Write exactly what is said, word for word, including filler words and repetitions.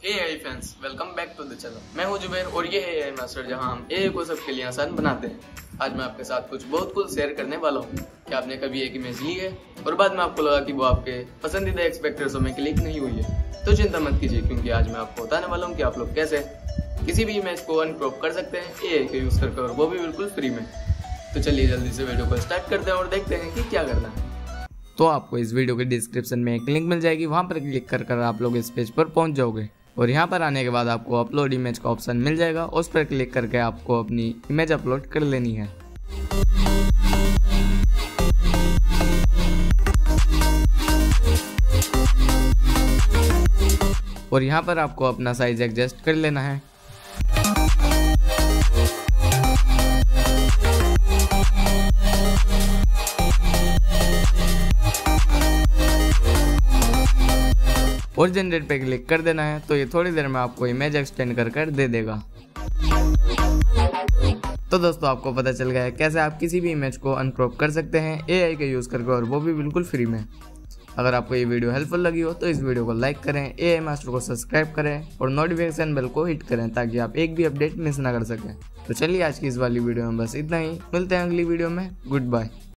Hey AI fans, welcome back to the channel. मैं हूं जुबैर और ये है एआई मास्टर, जहां हम एआई को सबके लिए आसान बनाते हैं। आज मैं आपके साथ कुछ बहुत कुछ शेयर करने वाला हूं। क्या आपने कभी एक इमेज ली है और बाद में आपको लगा कि वो आपके पसंदीदा एक्सपेक्टेशंस में क्लिक नहीं हुई है? तो चिंता मत कीजिए, क्योंकि आज मैं आपको बताने वाला हूँ कि आप लोग कैसे किसी भी इमेज को अनक्रॉप कर सकते हैं एआई का यूज करके, और वो भी बिल्कुल फ्री में। तो चलिए जल्दी से वीडियो को स्टार्ट करते हैं और देखते हैं कि क्या करना है। तो आपको इस वीडियो के डिस्क्रिप्शन में एक लिंक मिल जाएगी, वहां पर क्लिक कर कर आप लोग इस पेज पर पहुंच जाओगे और यहाँ पर आने के बाद आपको अपलोड इमेज का ऑप्शन मिल जाएगा। उस पर क्लिक करके आपको अपनी इमेज अपलोड कर लेनी है। और यहाँ पर आपको अपना साइज एडजस्ट कर लेना है। और जनरेट पे क्लिक कर देना है, तो ये थोड़ी देर में आपको इमेज एक्सटेंड कर कर दे देगा। तो दोस्तों, आपको पता चल गया है कैसे आप किसी भी इमेज को अनक्रॉप कर सकते हैं एआई का यूज करके, और वो भी बिल्कुल फ्री में। अगर आपको ये वीडियो हेल्पफुल लगी हो तो इस वीडियो को लाइक करें, एआई मास्टर को सब्सक्राइब करें और नोटिफिकेशन बेल को हिट करें, ताकि आप एक भी अपडेट मिस ना कर सकें। तो चलिए आज की इस वाली वीडियो में बस इतना ही। मिलते हैं अगली वीडियो में। Good bye.